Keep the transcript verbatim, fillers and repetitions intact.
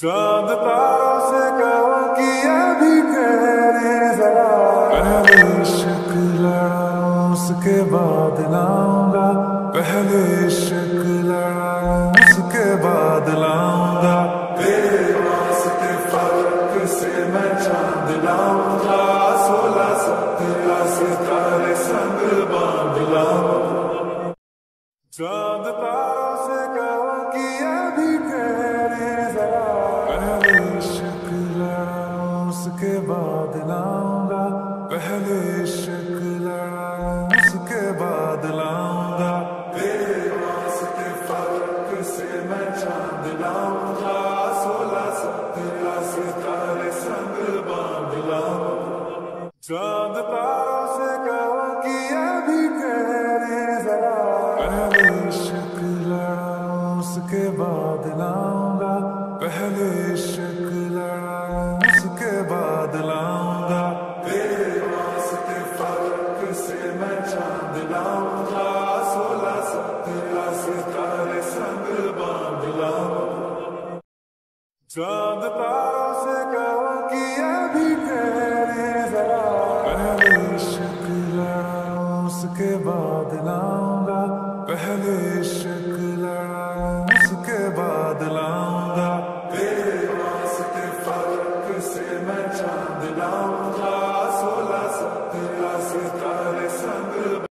चांद तारों से कहो कि अभी तेरे जरा पहले इश्क लड़ाऊं उसके बाद लाऊंगा पहले इश्क लड़ाऊं उसके बाद लाऊंगा तेरे वास्ते फर्क से मैं चांद लाऊंगा सोलह सत्रह सितारे संग बांध लाऊंगा चांद तारों से कहो कि अभी तेरे जरा पहले इश्क लड़ाऊं उसके बाद लाऊंगा पहले इश्क लड़ाऊं उसके बाद लाऊंगा तेरे वास्ते फर्क से मैं चांद लाऊंगा सोलह सत्रह सितारे संग बांध लाऊंगा चांद तारों से कहो कि अभी तेरे जरा पहले इश्क लड़ाऊं उसके बाद लाऊंगा पहले इश्क